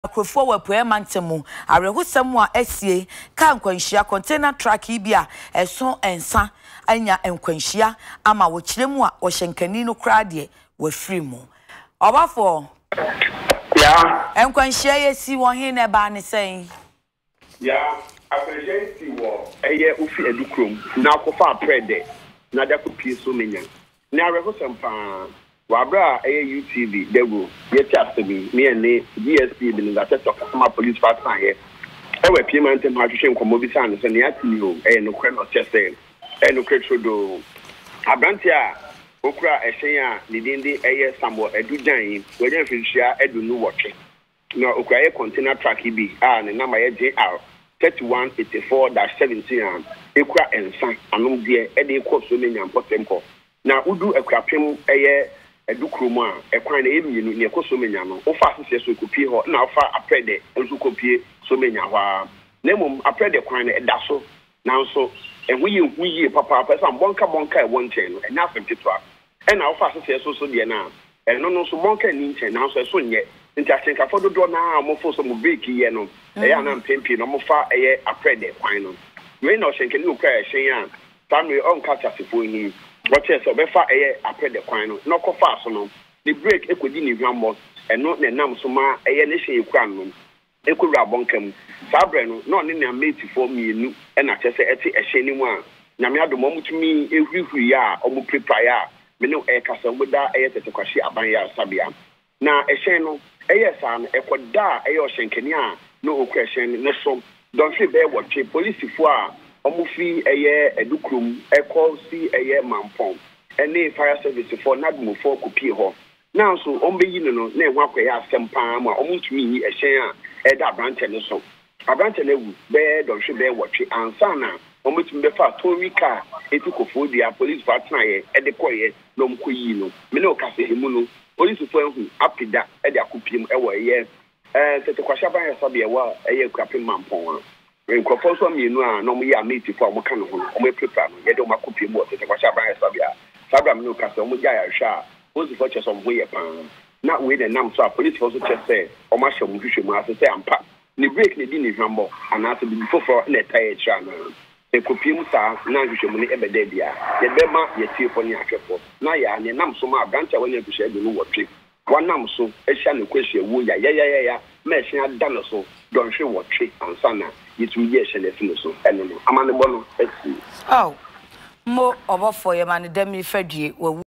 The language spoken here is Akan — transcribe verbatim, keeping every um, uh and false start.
Akrofo wa poe mantemu arehusem a asie ka nkwanhia container truck ibia eso ensa anya nkwanhia ama wo kiremu a wo hyenkani no kra de wa free mu obafo ya nkwanhia yesi wo he ne ba ne sen ya apresensi wo eye ofi edukrom na akofa aprede na da kopie so menya na arehusem pa Wabra eye U T V dego yeti asemi me ene D S P bi nga teto kama police patrol here e we pie man tem hahwehwe nkomo bi san se ne atimi o e no kre no chese e no kre trodo abranti a okura ehyen a ne dinde eye sambo edujan we nya finhia edu no wotwe na okura eye container truck bi a ne nama ye J R thirty-one eighty-four dash seventeen ekura ensan anom de e de ekoso me nyampotemko na udu ekurapem eye edukromu a ekwan na emienu ne ekoso menya no ofa asese so kopie ho na ofa aprede enso kopie so menya ho na mum aprede kwan na eda so na nso ehu ye hu ye papa pesa bonka bonka e wonchen no enya afemtetoa e na ofa asese so so de na eno no so bonka ni nchen na nso so nye nti achenka fododo na mo fo so mo break ye no e ya na mpempi no mo fa eye aprede kwan no we na o hyenke ni okra e hyen a tamre on catch asefo ni what is so befa eye aprede kwan no no kofa so no the break ekodi ni hwambo eno na nam so ma eye ne hye ekura no ekura bonkam sabre no no ne na mate for mienu e na chese eti ehye ni mu a nyame adom omutumi ehwihwi ya omu prepare ya me no e kasa ngoda eye tete kwashi aban ya sabia na ehye no eye sa no ekoda eye ohyenkani a no okura ehye ne so don fi be watwe police fo a omufi eye edukrum eko si eye mampon ene fire service for nadmo for kopie ho now so ombeyi no no na enwa kwaya asempa ma omutumi yi ehyen a eda branch ne so abranch ne wu be don hwe be watwe ansa na omutumi be fa torika etukofo dia police partner ye ede koye no mkoyi no me no kase emu no police fo ehu apida ede akopiem ewo eye eh tete kwasha ban ya sabe ewa eye kwapem mampon a Nkofo so mienu a no mo ya mate fo mo ka no ho mo prepare no ye de mo akopie mo tete kwa sha ban sabia sabra me no ka so mo ja ya hwa ozi fo che so mo ye pan na we de nam so a police fo so che say o ma hwe mo hwehwe mo ase say ampa ni break ni di ni hwambo ana so bi fofo na taye cha no e kopie mu sa na hwehwe mo ni ebeda bia ye be ma ye tie fo ni ahwefo na ya ne nam so ma branch a wanya hwehwe adu no wotwe wanam so ehia ne kwehwe wo ya ya ya ya ma ehia da no so don hwe wotwe ansana yitu ye hye ne so eno no amane bo no esi oh mo obofo ye mane dem ifadie